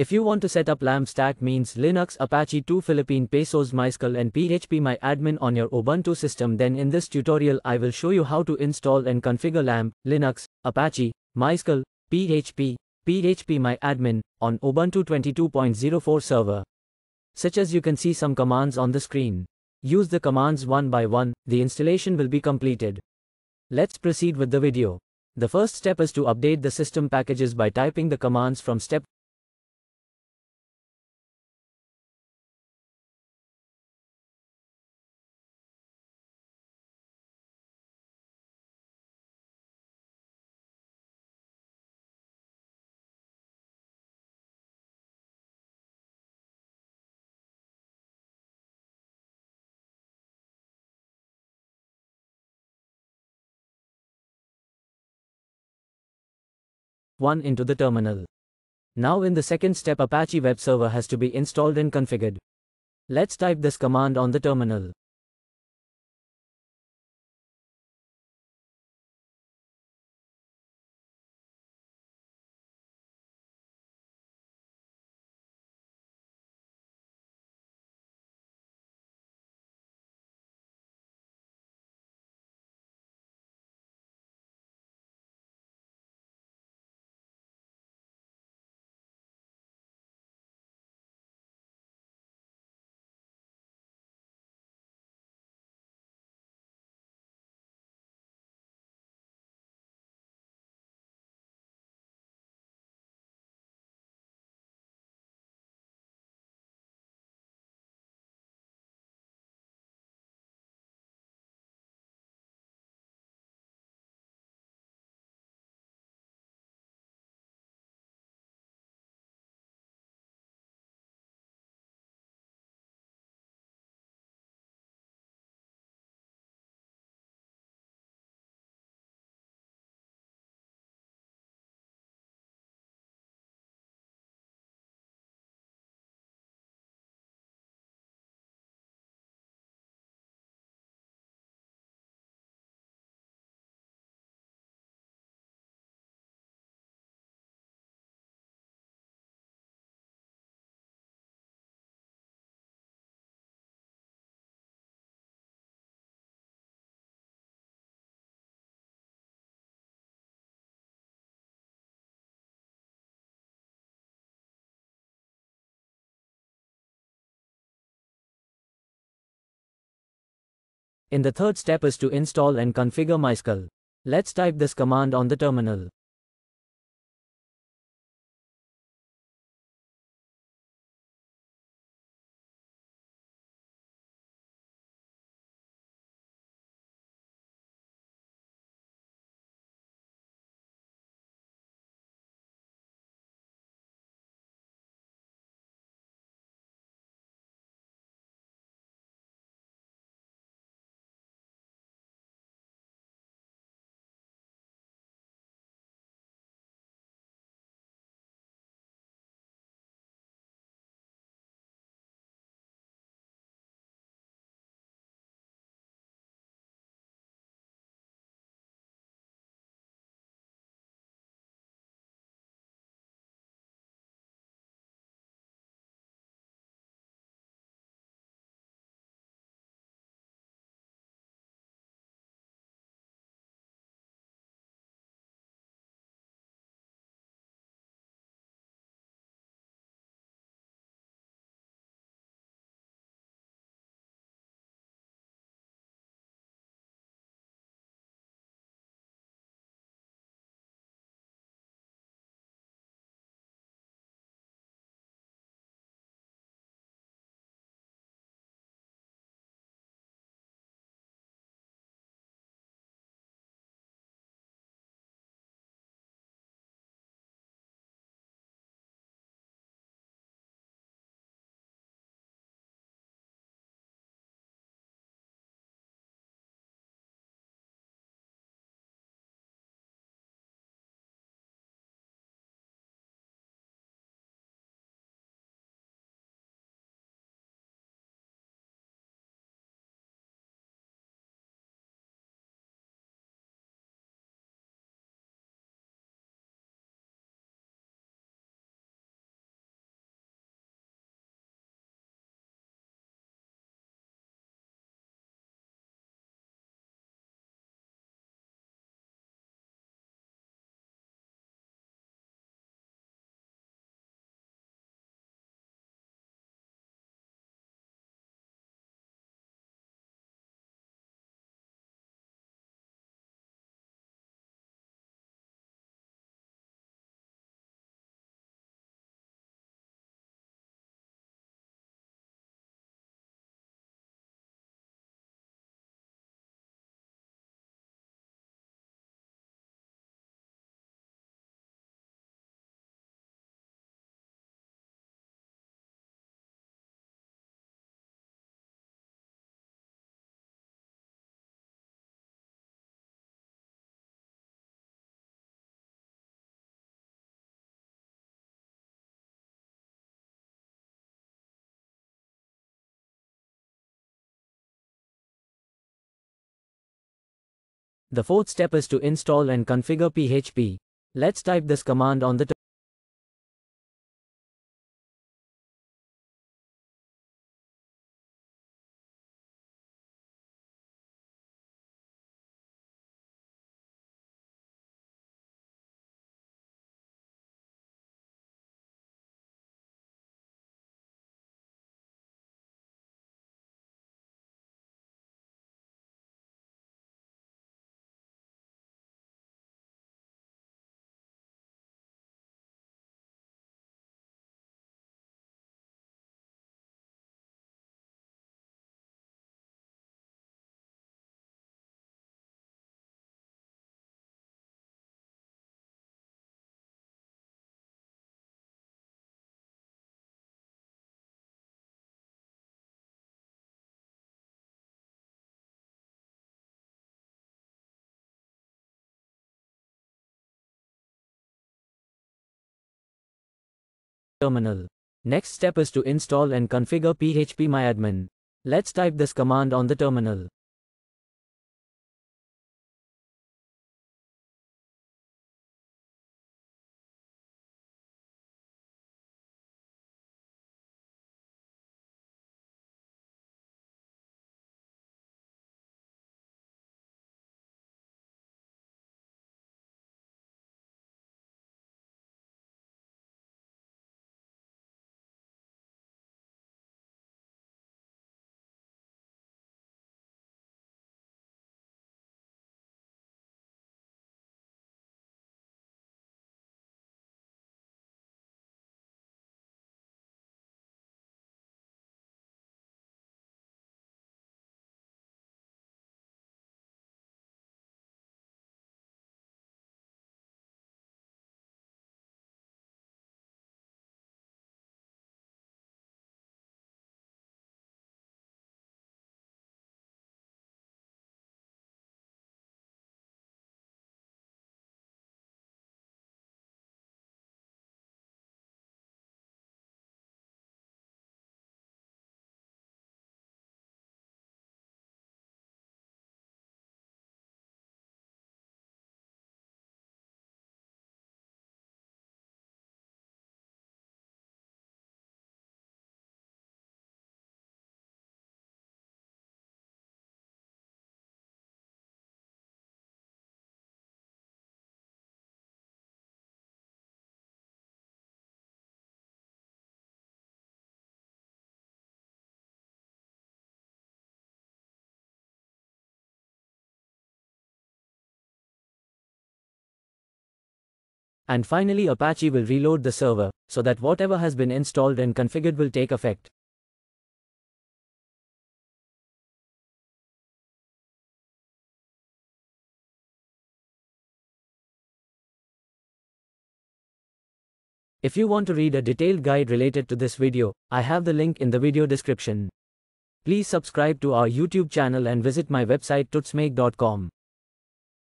If you want to set up LAMP stack means Linux, Apache 2 Philippine Pesos, MySQL and PHP-MyAdmin on your Ubuntu system, then in this tutorial I will show you how to install and configure LAMP, Linux, Apache, MySQL, PHP-MyAdmin on Ubuntu 22.04 server. Such as you can see some commands on the screen. Use the commands one by one, the installation will be completed. Let's proceed with the video. The first step is to update the system packages by typing the commands from step. One into the terminal. Now in the second step, Apache web server has to be installed and configured. Let's type this command on the terminal. In the third step is to install and configure MySQL. Let's type this command on the terminal. The fourth step is to install and configure PHP. Let's type this command on the terminal. Next step is to install and configure phpMyAdmin. Let's type this command on the terminal. And finally, Apache will reload the server, so that whatever has been installed and configured will take effect. If you want to read a detailed guide related to this video, I have the link in the video description. Please subscribe to our YouTube channel and visit my website tutsmake.com.